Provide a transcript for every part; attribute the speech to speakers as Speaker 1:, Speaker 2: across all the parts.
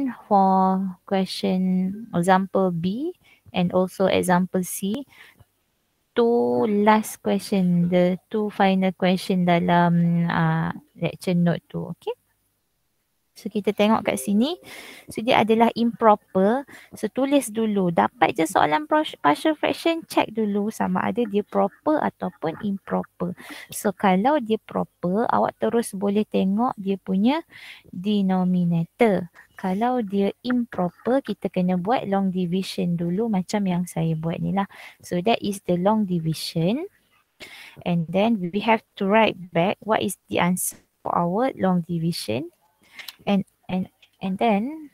Speaker 1: then for question example B and also example C, two last question, the two final question dalam lecture note tu. Okay. So kita tengok kat sini. So dia adalah improper. So tulis dulu. Dapat je soalan partial fraction, check dulu sama ada dia proper ataupun improper. So kalau dia proper, awak terus boleh tengok dia punya denominator. Kalau dia improper, kita kena buat long division dulu macam yang saya buat ni lah. So that is the long division. And then we have to write back what is the answer for our long division. And then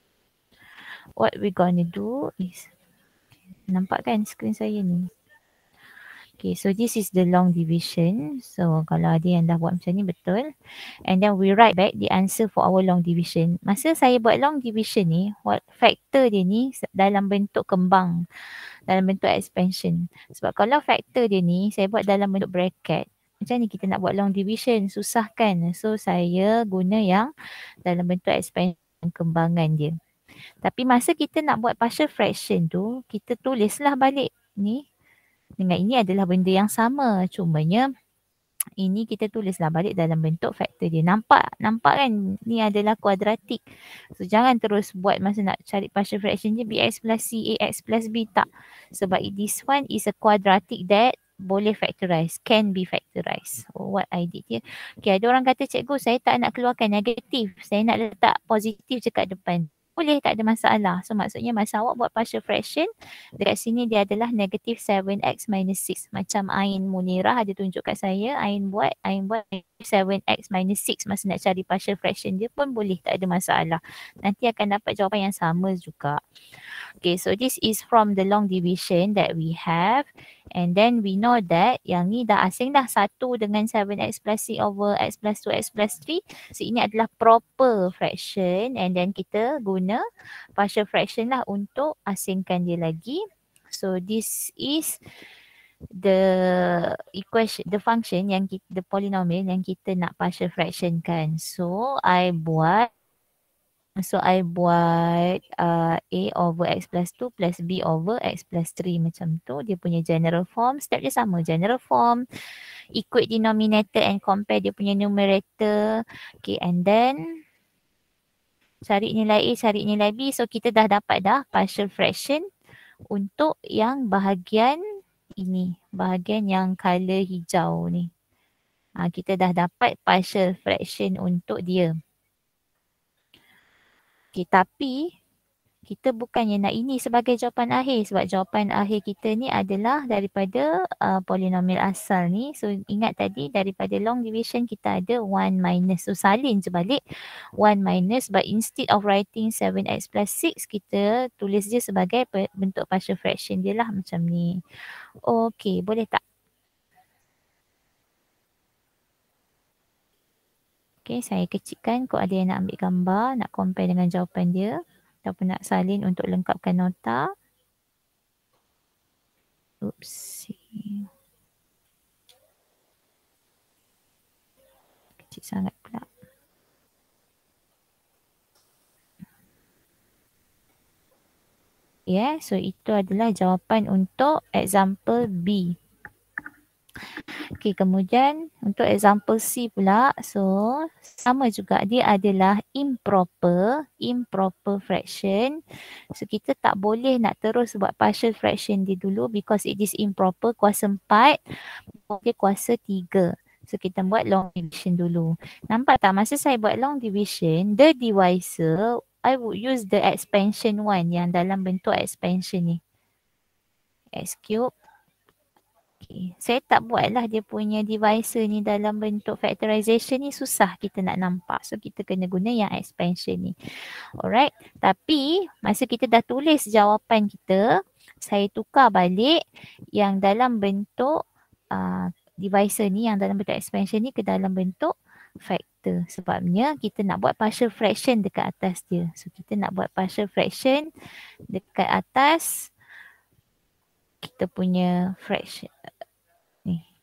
Speaker 1: what we're gonna do is, nampak kan skrin saya ni? Okay, so this is the long division. So kalau ada yang dah buat macam ni betul. And then we write back the answer for our long division. Masa saya buat long division ni, what factor dia ni dalam bentuk kembang, dalam bentuk expansion. Sebab kalau factor dia ni saya buat dalam bentuk bracket, macam ni kita nak buat long division, susah kan? So saya guna yang dalam bentuk expansion, kembangan dia. Tapi masa kita nak buat partial fraction tu, kita tulislah balik ni dengan ini adalah benda yang sama. Cumanya ini kita tulislah balik dalam bentuk factor dia. Nampak kan? Ni adalah kuadratik. So jangan terus buat masa nak cari partial fraction je bx plus c, ax plus b, tak. Sebab this one is a quadratic that boleh factorize, can be factorized. What I did here. Okay, ada orang kata, cikgu saya tak nak keluarkan negatif. Saya nak letak positif je kat depan. Boleh, tak ada masalah. So maksudnya masa awak buat partial fraction, dekat sini dia adalah negative 7x minus 6. Macam Ain Munirah ada tunjuk kat saya, Ain buat 7x minus 6 masa nak cari partial fraction dia pun boleh, tak ada masalah. Nanti akan dapat jawapan yang sama juga. Okay, so this is from the long division that we have. And then we know that yang ni dah asing dah, 1 dengan 7x plus c over x plus 2x plus 3. So ini adalah proper fraction. And then kita guna partial fraction lah untuk asingkan dia lagi. So this is the equation, the function yang kita, the polynomial yang kita nak partial fraction kan. So I buat A over x plus 2 plus B over x plus 3 macam tu. Dia punya general form. Step dia sama. General form. Equate denominator and compare dia punya numerator. Okay, and then cari nilai A, cari nilai B. So kita dah dapat dah partial fraction untuk yang bahagian ini. Bahagian yang color hijau ni. Kita dah dapat partial fraction untuk dia. Okay, tapi kita bukannya nak ini sebagai jawapan akhir, sebab jawapan akhir kita ni adalah daripada polinomial asal ni. So ingat tadi daripada long division kita ada 1 minus. So salin je balik 1 minus, but instead of writing 7x plus 6, kita tulis je sebagai bentuk partial fraction dia lah macam ni. Okay, boleh tak? Okay, saya kecilkan kok ada yang nak ambil gambar, nak compare dengan jawapan dia. Ataupun nak salin untuk lengkapkan nota. Oopsie. Kecil sangat pula. Yeah, so itu adalah jawapan untuk example B. Okay, kemudian untuk example C pula, so sama juga, dia adalah improper fraction. So kita tak boleh nak terus buat partial fraction dia dulu because it is improper, kuasa 4, dia kuasa 3. So kita buat long division dulu. Nampak tak masa saya buat long division, the divisor, I would use the expansion one yang dalam bentuk expansion ni. X cube. Okay. Saya tak buatlah dia punya divisor ni dalam bentuk factorization ni, susah kita nak nampak. So kita kena guna yang expansion ni. Alright. Tapi masa kita dah tulis jawapan kita, saya tukar balik yang dalam bentuk divisor ni, yang dalam bentuk expansion ni ke dalam bentuk factor. Sebabnya kita nak buat partial fraction dekat atas dia. So kita nak buat partial fraction dekat atas kita punya fraction ni,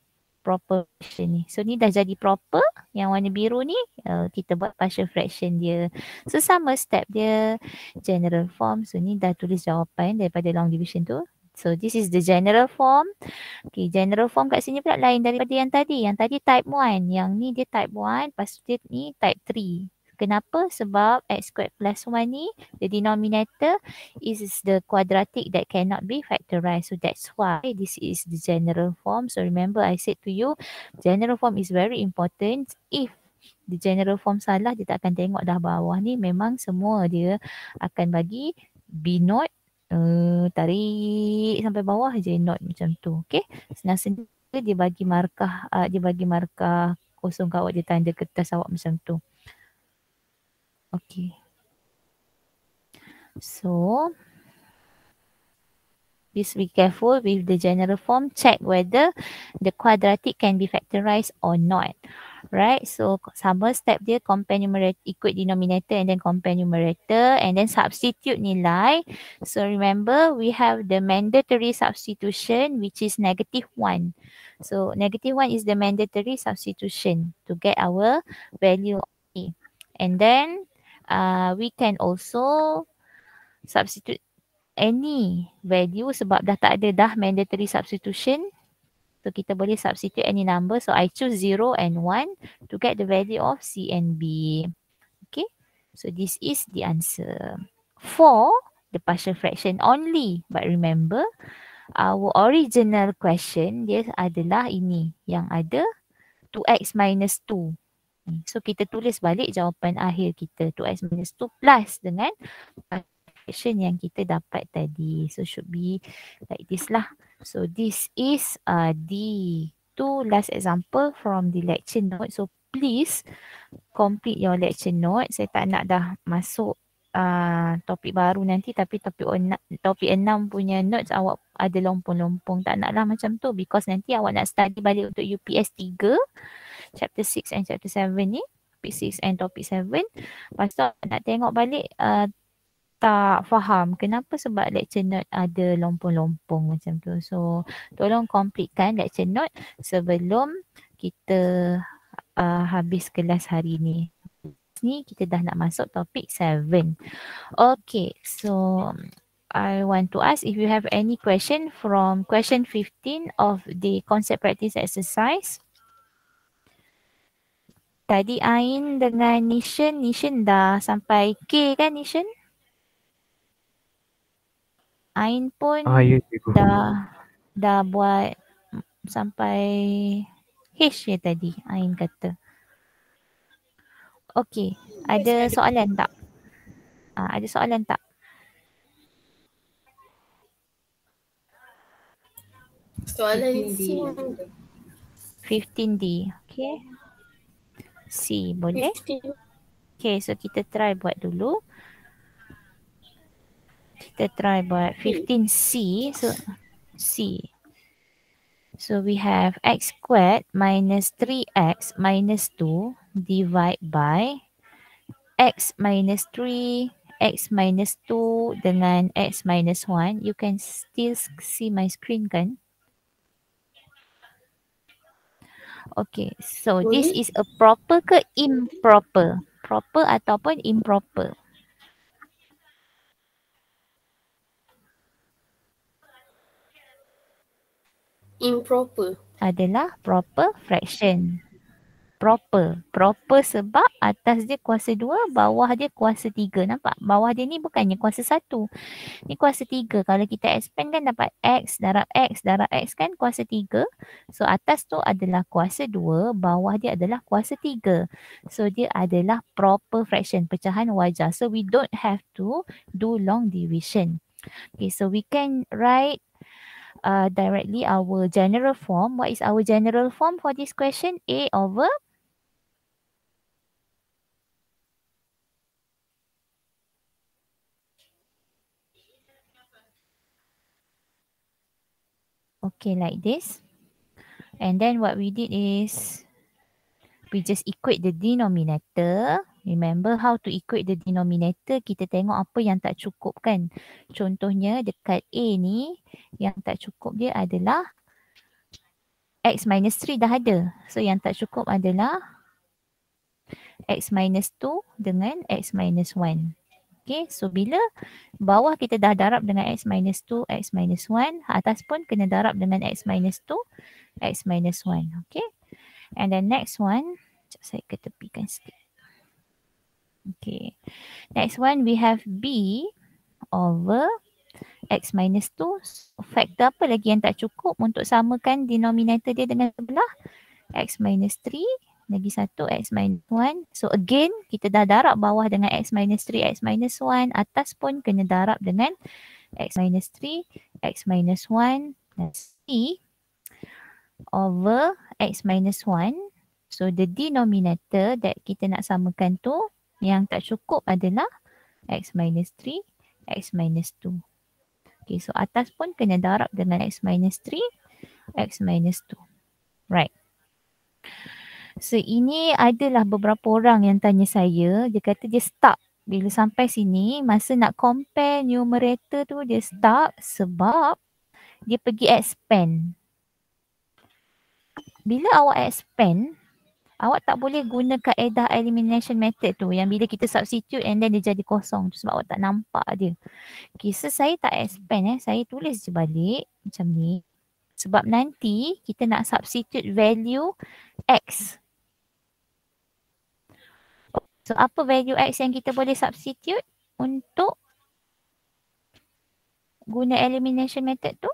Speaker 1: proper fraction ni. So ni dah jadi proper. Yang warna biru ni kita buat partial fraction dia. So sama step dia. General form. So ni dah tulis jawapan daripada long division tu. So this is the general form. Okay, general form kat sini pula lain daripada yang tadi. Yang tadi type 1. Yang ni dia type 1. Lepas tu dia ni type 3. Kenapa? Sebab x squared plus 1 ni, the denominator is the quadratic that cannot be factorized. So that's why this is the general form. So remember I said to you, general form is very important. If the general form salah, dia tak akan tengok dah bawah ni. Memang semua dia akan bagi B note. Tarik sampai bawah je note macam tu. Okay. Senang-senang dia bagi markah kosong kat awak, dia tanda kertas awak macam tu. Okay. So, please be careful with the general form. Check whether the quadratic can be factorized or not. Right, so sama step dia compare numerator, ikut denominator and then compare numerator and then substitute nilai. So remember we have the mandatory substitution which is -1. So -1 is the mandatory substitution to get our value of A. And then we can also substitute any value sebab dah tak ada dah mandatory substitution. So kita boleh substitute any number. So I choose 0 and 1 to get the value of C and B. Okay. So this is the answer for the partial fraction only. But remember, our original question dia adalah ini. Yang ada 2x minus 2. So kita tulis balik jawapan akhir kita. 2x minus 2 plus dengan fraction yang kita dapat tadi. So should be like this lah. So this is the two last example from the lecture note. So please complete your lecture note. Saya tak nak dah masuk topik baru nanti, tapi topik 6 punya notes awak ada lompong-lompong. Tak naklah macam tu because nanti awak nak study balik untuk UPS 3 chapter 6 and chapter 7 ni. Topic 6 and topic 7. Lepas tu nak tengok balik tak faham kenapa, sebab lecture note ada lompong-lompong macam tu. So tolong completekan lecture note sebelum kita habis kelas hari ni. Ni kita dah nak masuk topik 7. Okay, so I want to ask if you have any question from question 15 of the concept practice exercise. Tadi Ain dengan Nishan dah sampai K kan Nishan? Ain pun dah buat sampai H je tadi Ain kata. Okey, ada soalan tak? Ada soalan tak?
Speaker 2: Soalan C.
Speaker 1: 15D. Okey. C boleh? Okey, so kita try buat dulu. Kita try buat 15C. So C. So we have x squared minus 3x minus 2 divide by x minus 3, x minus 2 dengan x minus 1. You can still see my screen kan? Okay, so this is a proper ke improper? Proper ataupun improper?
Speaker 2: Improper.
Speaker 1: Adalah proper fraction. Proper. Proper sebab atas dia kuasa 2, bawah dia kuasa 3. Nampak? Bawah dia ni bukannya kuasa 1. Ni kuasa 3. Kalau kita expand kan dapat x darab x kan kuasa 3. So atas tu adalah kuasa 2, bawah dia adalah kuasa 3. So dia adalah proper fraction, pecahan wajar. So we don't have to do long division. Okay, so we can write directly our general form. What is our general form for this question? A over okay, like this. And then what we did is we just equate the denominator. Remember how to equate the denominator. Kita tengok apa yang tak cukup kan. Contohnya dekat A ni yang tak cukup dia adalah X minus 3 dah ada. So yang tak cukup adalah X minus 2 dengan X minus 1. Okay, so bila bawah kita dah darab dengan X minus 2, X minus 1, atas pun kena darab dengan X minus 2, X minus 1. Okay, and then next one, saya ketepikan sikit. Okay, next one we have B over X minus 2. Faktor apa lagi yang tak cukup untuk samakan denominator dia dengan sebelah? X minus 3 lagi satu X minus 1. So again, kita dah darab bawah dengan X minus 3, X minus 1. Atas pun kena darab dengan X minus 3, X minus 1. Dan C over X minus 1. So the denominator that kita nak samakan tu, yang tak cukup adalah X minus 3, X minus 2. Okay, so atas pun kena darab dengan X minus 3, X minus 2. Right. So ini adalah beberapa orang yang tanya saya, dia kata dia stuck. Bila sampai sini, masa nak compare numerator tu dia stuck sebab dia pergi expand. Bila awak expand, awak tak boleh guna kaedah elimination method tu yang bila kita substitute and then dia jadi kosong tu sebab awak tak nampak dia. Kisah saya tak expand saya tulis je balik macam ni. Sebab nanti kita nak substitute value X. So apa value X yang kita boleh substitute untuk guna elimination method tu?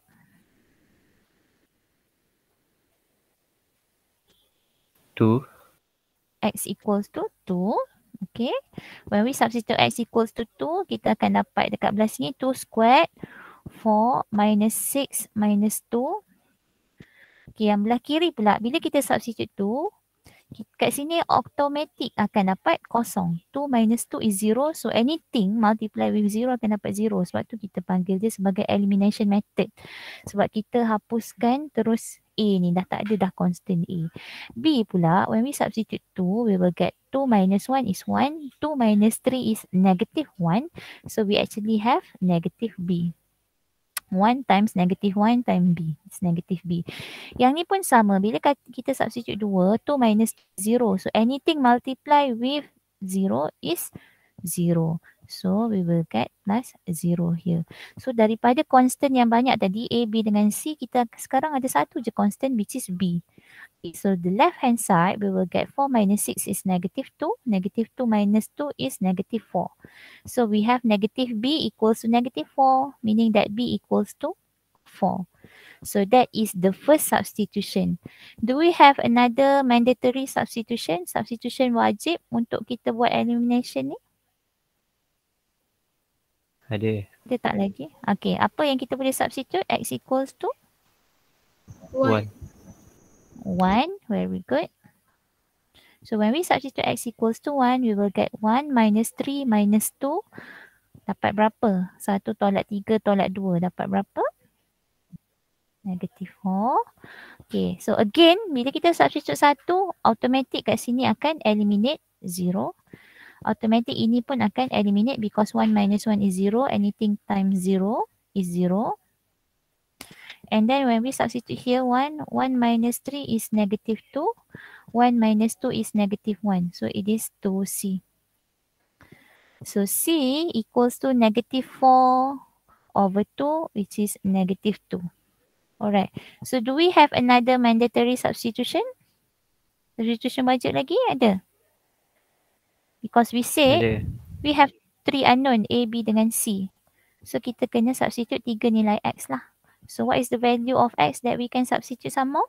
Speaker 3: 2.
Speaker 1: X equals to 2. Okay. When we substitute X equals to 2, kita akan dapat dekat belah sini 2 squared 4 minus 6 minus 2. Okay, yang belah kiri pula, bila kita substitute 2, kat sini automatic akan dapat kosong. 2 minus 2 is 0. So anything multiply with 0 akan dapat 0. Sebab tu kita panggil dia sebagai elimination method. Sebab kita hapuskan terus A ni. Dah tak ada dah constant A. B pula, when we substitute 2, we will get 2 minus 1 is 1. 2 minus 3 is negative 1. So we actually have negative B. 1 times negative 1 times B. It's negative B. Yang ni pun sama. Bila kita substitute 2, 2 minus 0. So anything multiply with 0 is 0. So we will get plus 0 here. So daripada constant yang banyak tadi, A, B dengan C, kita sekarang ada satu je constant which is B. So the left hand side, we will get 4 minus 6 is negative 2. Negative 2 minus 2 is negative 4. So we have negative B equals to negative 4, meaning that B equals to 4. So that is the first substitution. Do we have another mandatory substitution? Substitution wajib untuk kita buat elimination ni?
Speaker 3: Ada.
Speaker 1: Ada tak lagi? Okay, apa yang kita boleh substitute? X equals to?
Speaker 3: 1.
Speaker 1: 1, very good. So when we substitute X equals to 1, we will get 1 minus 3 minus 2. Dapat berapa? 1 tolak 3 tolak 2. Dapat berapa? Negative 4. Okay, so again, bila kita substitute 1, automatic kat sini akan eliminate 0. Automatic ini pun akan eliminate because 1 minus 1 is 0. Anything times 0 is 0. And then when we substitute here 1, 1 minus 3 is negative 2. 1 minus 2 is negative 1. So it is 2C. So C equals to negative 4 over 2, which is negative 2. Alright. So do we have another mandatory substitution? Substitution wajib lagi ada? Because we said
Speaker 3: Ada.
Speaker 1: we have 3 unknown, A, B dengan C. So kita kena substitute 3 nilai X lah. So what is the value of X that we can substitute some more?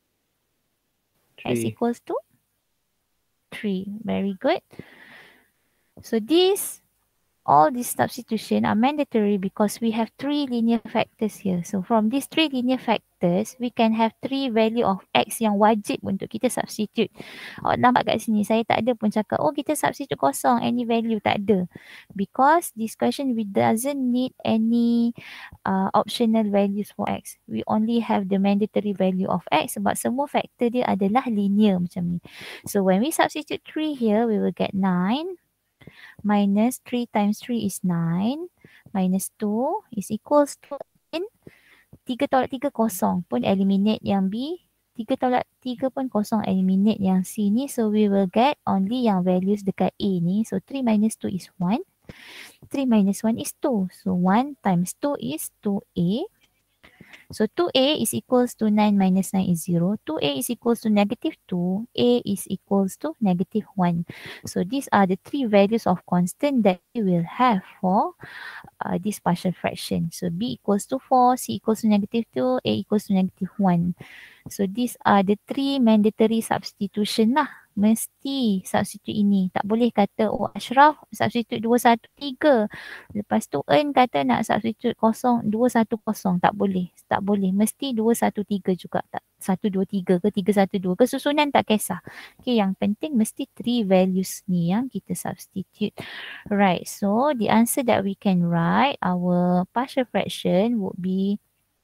Speaker 3: 3.
Speaker 1: X equals to 3. Very good. So all these substitution are mandatory because we have 3 linear factors here. So from these 3 linear factors, we can have 3 value of X yang wajib untuk kita substitute. Awak nampak kat sini, saya tak ada pun cakap, oh kita substitute kosong, any value, tak ada. Because this question, we doesn't need any optional values for X. We only have the mandatory value of X sebab semua factor dia adalah linear macam ni. So when we substitute 3 here, we will get 9. Minus 3 times 3 is 9. Minus 2 is equals to 3 tolak 3 kosong pun eliminate yang B. 3 tolak 3 pun kosong, eliminate yang C ni. So we will get only yang values dekat A ni. So 3 minus 2 is 1. 3 minus 1 is 2. So 1 times 2 is 2A. So 2A is equals to 9 minus 9 is 0. 2A is equals to negative 2. A is equals to negative 1. So these are the three values of constant that we will have for this partial fraction. So B equals to 4, C equals to negative 2, A equals to negative 1. So these are the three mandatory substitution lah. Mesti substitute ini. Tak boleh kata, oh Ashraf substitute 2, 1, 3. Lepas tu Earn kata nak substitute 0, 2, 1, 0. Tak boleh. Tak boleh. Mesti 2, 1, 3 juga. Tak 1, 2, 3 ke 3, 1, 2 ke. Susunan tak kisah. Okay, yang penting mesti 3 values ni yang kita substitute. Right. So the answer that we can write, our partial fraction would be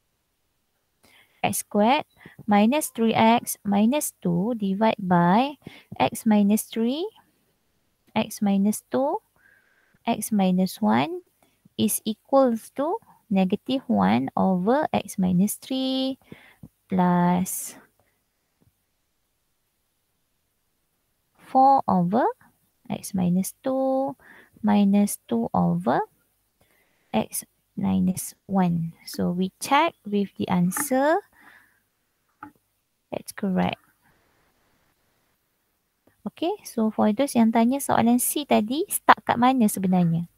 Speaker 1: x squared minus 3x minus 2 divided by x minus 3, x minus 2, x minus 1 is equals to negative 1 over x minus 3 plus 4 over x minus 2 minus 2 over x minus 1. So we check with the answer. That's correct. Okay, so for those yang tanya soalan C tadi, stuck kat mana sebenarnya?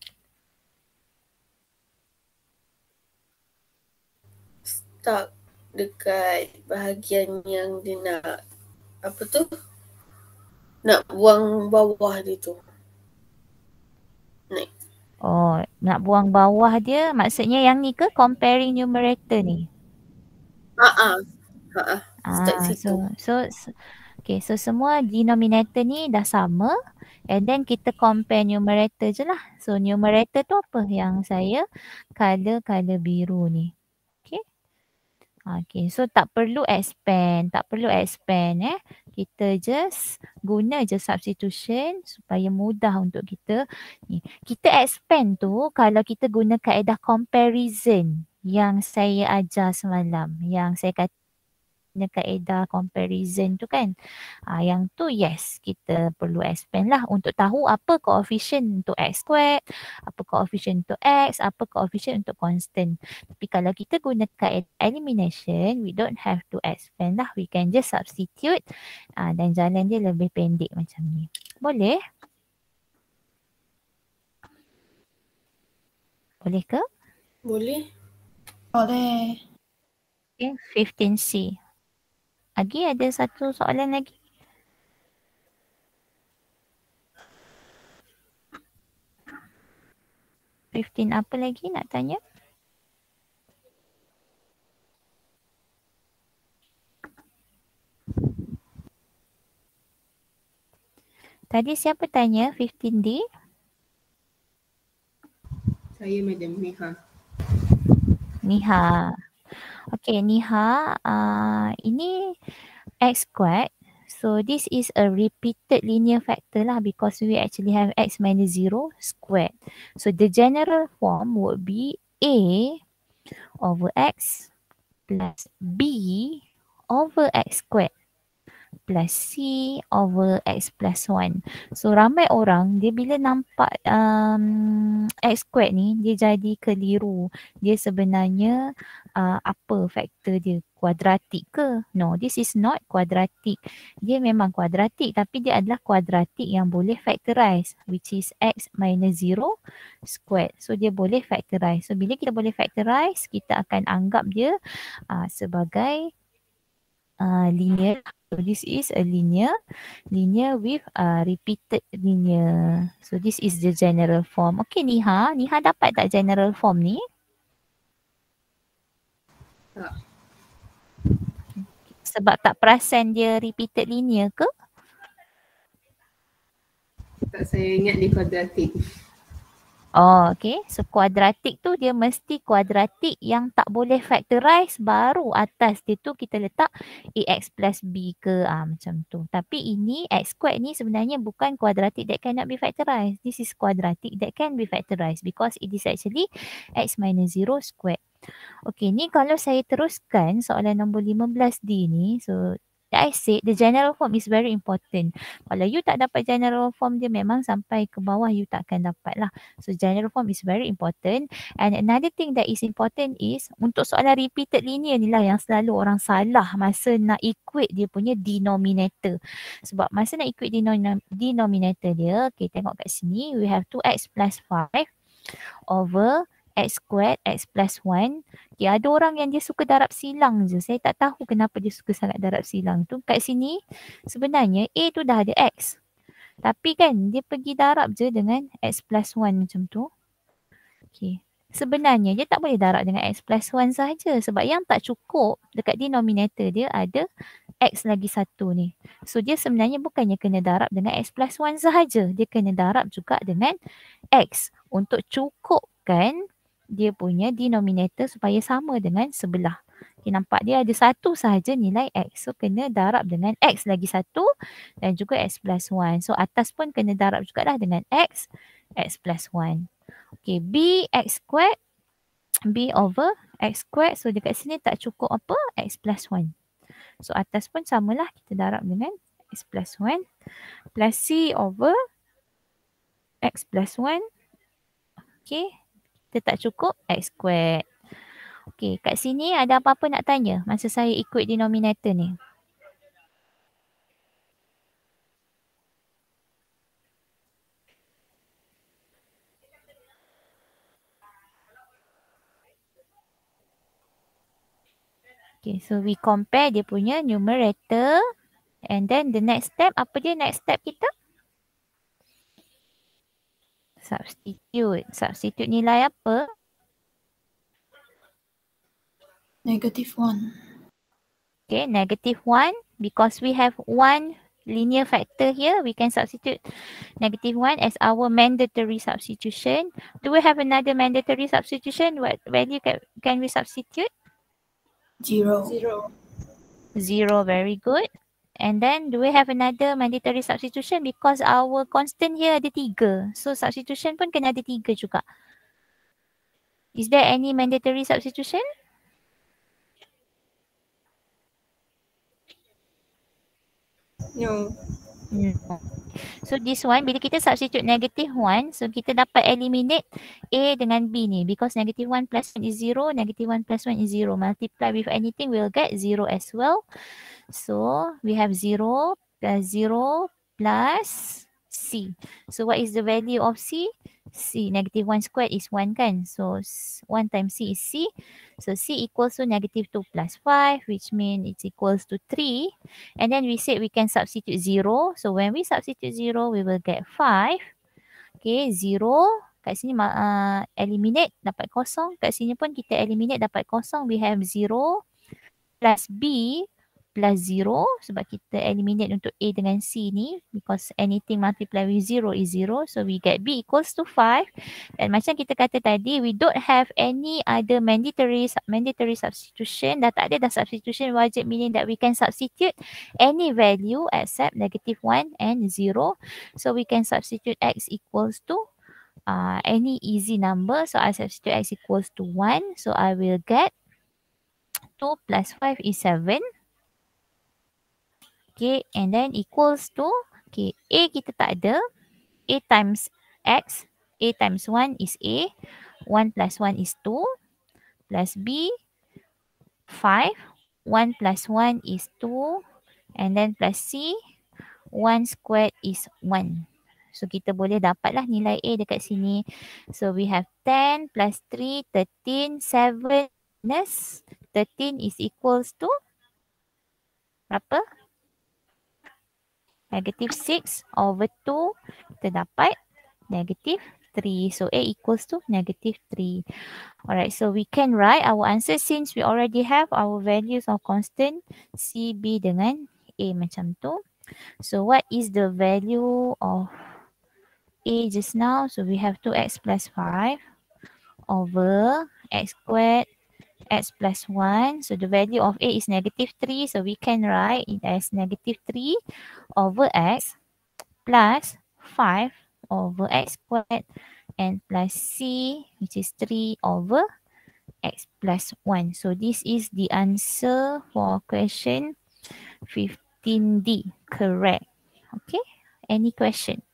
Speaker 2: Stuck dekat bahagian yang dia nak, apa tu? Nak buang bawah dia tu. Naik.
Speaker 1: Oh, nak buang bawah dia, maksudnya yang ni ke comparing numerator ni?
Speaker 2: Start situ.
Speaker 1: Okay, so semua denominator ni dah sama and then kita compare numerator je lah. So numerator tu apa yang saya color biru ni. Okay, so tak perlu expand. Kita just guna je substitution supaya mudah untuk kita. Kita expand tu kalau kita guna kaedah comparison yang saya ajar semalam. Yang saya kata kaedah comparison tu kan. Yang tu yes, kita perlu expand lah untuk tahu apa koefisien untuk x squared, apa koefisien untuk x, apa koefisien untuk constant. Tapi kalau kita guna kaedah elimination, we don't have to expand lah. We can just substitute dan jalan dia lebih pendek macam ni. Boleh? Boleh ke?
Speaker 2: Boleh.
Speaker 4: Boleh.
Speaker 1: Okay, 15C. Lagi ada satu soalan lagi. Apa lagi nak tanya? Tadi siapa tanya 15D?
Speaker 4: Saya Madam
Speaker 1: Niha. Okay, Niha, ini x squared. So this is a repeated linear factor lah because we actually have x minus 0 squared. So the general form would be A over x plus B over x squared plus C over x plus 1. So ramai orang dia bila nampak x squared ni dia jadi keliru. Dia sebenarnya apa faktor dia? Kuadratik ke? No, this is not quadratic. Dia memang kuadratik tapi dia adalah kuadratik yang boleh factorize which is x minus 0 squared. So dia boleh factorize. So bila kita boleh factorize, kita akan anggap dia sebagai linear. So this is a linear with repeated linear. So this is the general form. Okay Niha dapat tak general form ni?
Speaker 4: Tak.
Speaker 1: Sebab tak perasan dia repeated linear ke?
Speaker 4: Tak, saya ingat dia kuadratik.
Speaker 1: Oh, okay. So kuadratik tu dia mesti kuadratik yang tak boleh factorize, baru atas dia tu kita letak ax plus b ke macam tu. Tapi ini x squared ni sebenarnya bukan kuadratik that cannot be factorized. This is quadratic that can be factorized because it is actually x minus 0 squared. Okay, ni kalau saya teruskan soalan nombor 15D ni, so I said the general form is very important. Kalau you tak dapat general form dia, memang sampai ke bawah you tak akan dapat lah. So general form is very important. And another thing that is important is untuk soalan repeated linear ni lah yang selalu orang salah masa nak equate dia punya denominator. Sebab masa nak equate denominator dia, okay, tengok kat sini, we have 2x plus 5 over x squared x plus 1. Okay, ada orang yang dia suka darab silang je. Saya tak tahu kenapa dia suka sangat darab silang tu. Kat sini sebenarnya A tu dah ada x. Tapi kan dia pergi darab je dengan x plus 1 macam tu. Okay. Sebenarnya dia tak boleh darab dengan x plus 1 sahaja. Sebab yang tak cukup dekat denominator dia ada x lagi 1 ni. So dia sebenarnya bukannya kena darab dengan x plus 1 sahaja. Dia kena darab juga dengan x untuk cukupkan dia punya denominator supaya sama dengan sebelah. Okay, nampak dia ada satu sahaja nilai x. So kena darab dengan x lagi 1 dan juga x plus 1. So atas pun kena darab jugalah dengan x plus 1. Okay, b x squared, b over x squared. So dekat sini tak cukup apa? X plus 1. So atas pun samalah, kita darab dengan x plus 1 plus c over x plus 1. Okay, kita tak cukup x squared. Okay, kat sini ada apa-apa nak tanya masa saya ikut denominator ni? Okay, so we compare dia punya numerator and then the next step, apa dia next step kita? Substitute. Substitute nilai apa?
Speaker 5: -1.
Speaker 1: Okay, -1 because we have one linear factor here. We can substitute -1 as our mandatory substitution. Do we have another mandatory substitution? What value can we substitute?
Speaker 5: 0.
Speaker 1: 0, very good. And then do we have another mandatory substitution because our constant here ada 3. So substitution pun kena ada 3 juga. Is there any mandatory substitution?
Speaker 2: No.
Speaker 1: No. So this one, bila kita substitute -1, so kita dapat eliminate A dengan B ni. Because -1 plus 1 is 0, -1 plus 1 is 0. Multiply with anything, we'll get 0 as well. So we have 0 plus C. So what is the value of C? C, -1 squared is 1 kan? So 1 times C is C. So C equals to -2 plus 5, which means it's equals to 3. And then we said we can substitute 0. So when we substitute 0, we will get 5. Okay, 0. Kat sini eliminate, dapat kosong. Kat sini pun kita eliminate, dapat kosong. We have 0 plus B plus 0 sebab kita eliminate untuk A dengan C ni because anything multiply with 0 is 0. So we get B equals to 5. Dan macam kita kata tadi, we don't have any other mandatory substitution. Dah tak ada dah substitution wajib, meaning that we can substitute any value except -1 and 0. So we can substitute X equals to any easy number. So I substitute X equals to 1. So I will get 2 plus 5 is 7. Okay, and then equals to, okay, A kita tak ada. A times X, A times 1 is A. 1 plus 1 is 2. Plus B, 5. 1 plus 1 is 2. And then plus C, 1 squared is 1. So kita boleh dapatlah nilai A dekat sini. So we have 10 plus 3, 13, 7 minus 13 is equals to berapa? -6 over 2, kita dapat -3. So A equals to -3. Alright, so we can write our answer since we already have our values of constant C, B dengan A macam tu. So what is the value of A just now? So we have 2x plus 5 over x squared x plus 1. So the value of A is -3. So we can write it as -3 over x plus 5 over x squared and plus C, which is 3 over x plus 1. So this is the answer for question 15D. Correct. Okay. Any question?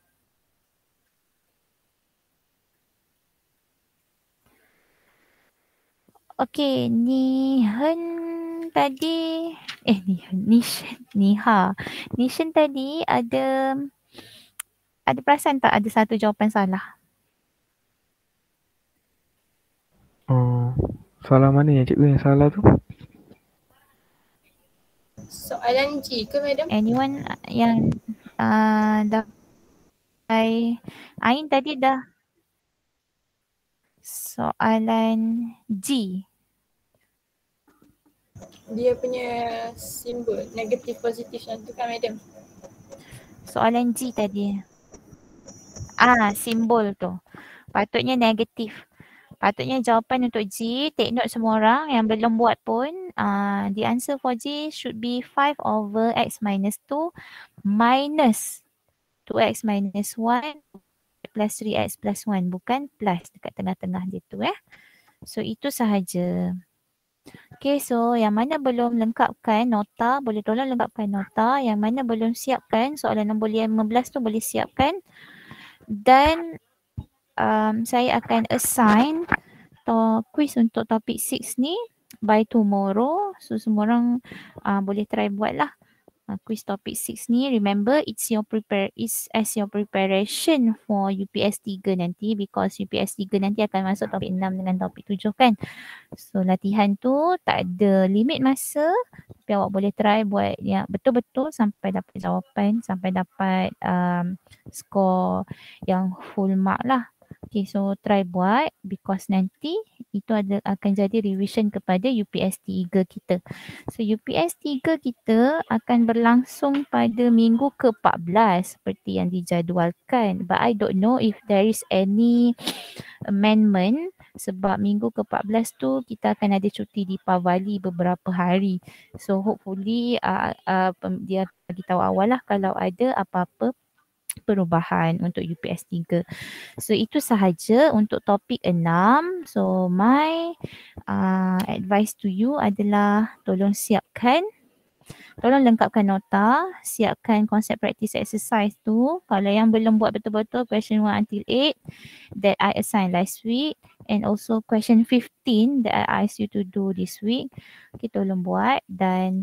Speaker 1: Okay, Nihan tadi, Nishan tadi ada perasan tak ada satu jawapan salah?
Speaker 3: Oh, soalan mana yang cikgu yang salah tu?
Speaker 2: Soalan G ke madam?
Speaker 1: Anyone yang dah Ain tadi dah soalan G.
Speaker 2: Dia punya simbol negatif positif macam tu kan madam?
Speaker 1: Soalan G tadi. Simbol tu. Patutnya negatif. Patutnya jawapan untuk G, take note semua orang yang belum buat pun, the answer for G should be 5 over x minus 2 minus 2x minus 1 plus 3x plus 1. Bukan plus dekat tengah-tengah dia tu So itu sahaja. Okay, so yang mana belum lengkapkan nota, boleh tolong lengkapkan nota. Yang mana belum siapkan, soalan nombor 15 tu boleh siapkan. Dan saya akan assign quiz untuk topik 6 ni by tomorrow. So semua orang boleh try buat lah. Quiz topik 6 ni, remember it's as your preparation for UPS 3 nanti, because UPS 3 nanti akan masuk topik 6 dengan topik 7 kan. So latihan tu tak ada limit masa, tapi awak boleh try buat yang betul-betul sampai dapat jawapan, sampai dapat skor yang full mark lah. Okay, so try buat, because nanti itu akan jadi revision kepada UPS 3 kita. So UPS 3 kita akan berlangsung pada minggu ke-14 seperti yang dijadualkan. But I don't know if there is any amendment, sebab minggu ke-14 tu kita akan ada cuti di Pavali beberapa hari. So hopefully dia bagi tahu awal lah kalau ada apa-apa perubahan untuk UPS 3. So itu sahaja untuk topik 6. So my advice to you adalah tolong lengkapkan nota, siapkan konsep practice exercise tu. Kalau yang belum buat betul-betul question 1 until 8 that I assigned last week, and also question 15 that I asked you to do this week, okay, tolong buat. Dan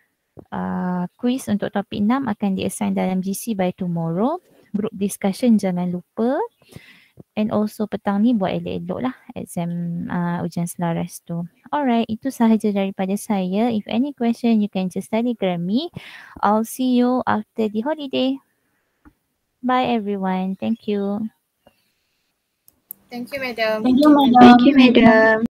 Speaker 1: quiz untuk topik 6 akan di-assign dalam GC by tomorrow. Group discussion jangan lupa. And also petang ni buat elok-elok lah exam ujian selaras tu. Alright, itu sahaja daripada saya. If any question, you can just telegram me. I'll see you after the holiday. Bye everyone. Thank you.
Speaker 2: Thank you madam.
Speaker 5: Thank you, madam.
Speaker 4: Thank you, madam.